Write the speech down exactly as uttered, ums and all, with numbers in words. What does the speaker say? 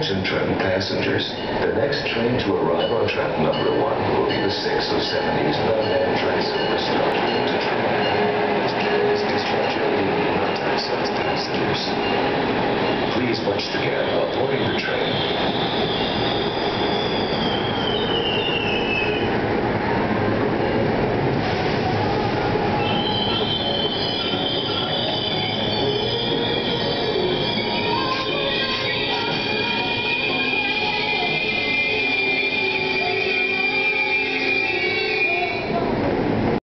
Attention Trenton passengers, the next train to arrive on track number one will be the six oh seven Eastbound Amtrak Silver Star.